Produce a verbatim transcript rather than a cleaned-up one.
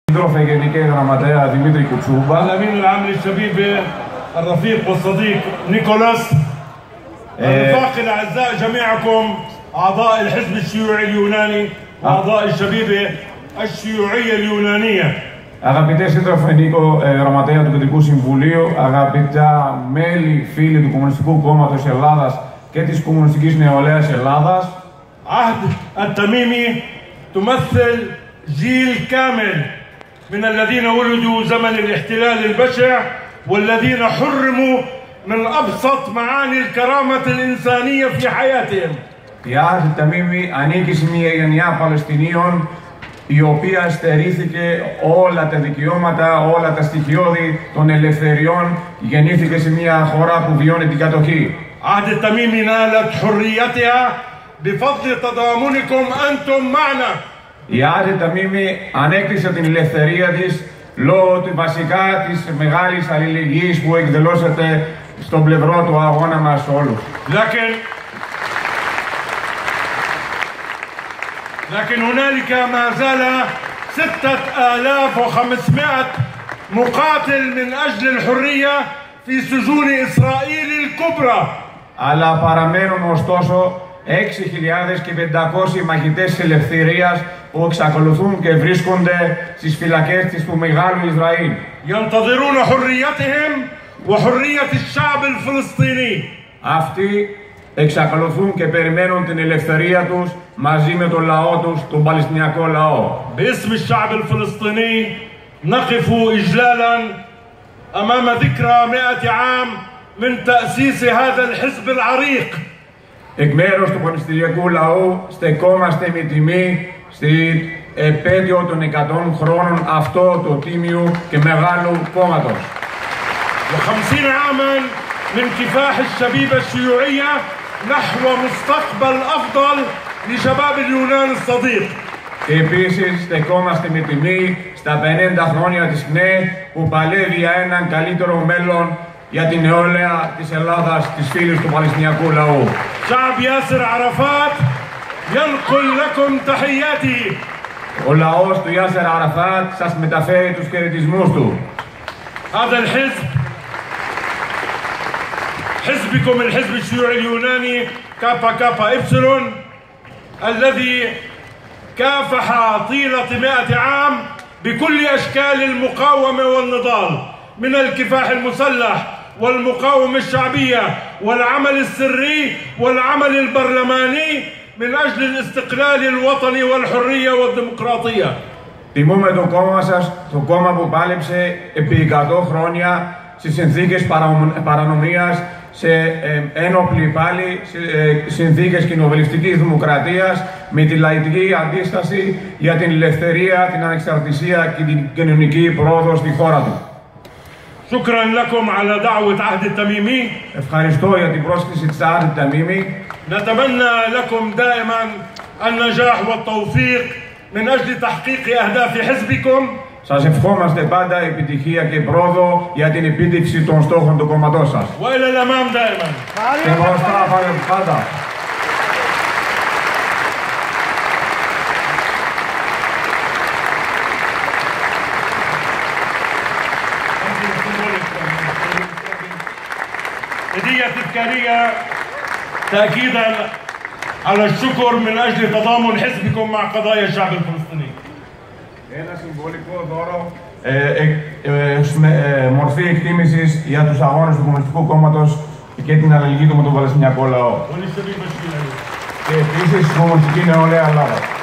Σύντροφε Γενική Γραμματέα Δημήτρη Κουτσούμπα. الأمين العام للشبيبة الرفيق والصديق نيكولاس. الرفاق الأعزاء جميعكم أعضاء الحزب الشيوعي اليوناني وأعضاء الشبيبة الشيوعية اليونانية. Αγαπητέ σύντροφε Νίκο, ε, Γραμματέα του Κεντρικού Συμβουλίου, αγαπητά μέλη, φίλοι του Κομμουνιστικού Κόμματος Ελλάδας και της Κομμουνιστικής Νεολαίας Ελλάδας. عهد التميمي تمثل جيل كامل من الذين ولدوا زمن الاحتلال البشع والذين حرموا من أبسط معاني الكرامة الإنسانية في حياتهم. Η Ahed Tamimi ανήκει σε μια γενιά Παλαιστινίων η οποία στερήθηκε όλα τα δικαιώματα, όλα τα στοιχειώδη των ελευθεριών, γεννήθηκε σε μια χώρα που βιώνει την κατοχή. عهد التميمي نالت حريتها بفضل تضامنكم أنتم معنا. Η Ahed Tamimi ανέκτησε την ελευθερία της λόγω του βασικά της μεγάλης αλληλεγγύης που εκδηλώσατε στον πλευρό του αγώνα μας όλους. لكن لكن هنالك ما زال ستة آلاف وخمسمائة مقاتل من أجل الحرية في سجون إسرائيل الكبرى. Αλλά παραμένουν ωστόσο έξι χιλιάδες πεντακόσιοι μαχητές της ελευθερίας που εξακολουθούν και βρίσκονται στις φυλακές της του Μεγάλου Ισραήλ. ينتظرون حريتهم وحرية الشعب الفلسطيني. Αυτοί εξακολουθούν και περιμένουν την ελευθερία τους μαζί με τον λαό τους, τον Παλαιστινιακό λαό. باسم الشعب الفلسطيني نقف إجلالا أمام ذكرى مئة عام من تأسيس هذا الحزب العريق. Εκ μέρους του Παλαιστινιακού λαού στεκόμαστε με τιμή στην επέτειο των εκατό χρόνων αυτό το τίμιου και μεγάλου κόμματος. وخمسين عاما من كفاح الشبيبة الشيوعية نحو مستقبل أفضل لشباب اليونان الصديق. Και επίσης στεκόμαστε με τιμή στα πενήντα χρόνια της ΚΝΕ που παλεύει για έναν καλύτερο μέλλον για την νεόλαια της Ελλάδας, της φίλης του Παλαιστινιακού λαού. شعب ياسر عرفات ينقل لكم تحياته. Ο λαός του Ιάσερ Αραφάτ σας μεταφέρει τους χαιρετισμούς του. هذا الحزب حزبكم الحزب الشيوعي اليوناني كابا كابا إبسلون الذي كافح طيلة مئة عام بكل أشكال المقاومة والنضال من الكفاح المسلح والمقاومة الشعبية والعمل السري والعمل البرلماني من أجل الاستقلال الوطني والحرية والديمقراطية. Τιμούμε το κόμμα σας, το κόμμα που πάλεψε επί εκατό χρόνια στις συνθήκες παρανομίας, σε ε, ένοπλη πάλι, σε ε, συνθήκες κοινοβουλευτικής δημοκρατίας, με τη λαϊκή αντίσταση για την ελευθερία, την ανεξαρτησία και την κοινωνική πρόοδο στη χώρα του. شكرا لكم على دعوة عهد التميمي. Ευχαριστώ για την πρόσκληση της Ahed Tamimi. نتمنى لكم دائما النجاح والتوفيق من أجل تحقيق أهداف حزبكم. Σας ευχόμαστε πάντα επιτυχία και πρόοδο για την επίτευξη των στόχων του κόμματός σας. وإلى الأمام دائما. Και μπροστά πάντα. هدية تذكارية تأكيدا على الشكر من أجل تضامن حزبكم مع قضايا الشعب الفلسطيني. Ένα συμβολικό δώρο, ε, ε, ε, ε, μορφή εκτίμησης για τους αγώνες του Κομμουνιστικού Κόμματος και την αλληλεγγύη του με τον Παλαιστινιακό λαό. Και επίσης η Κομμουνιστική Νεολαία Ελλάδα.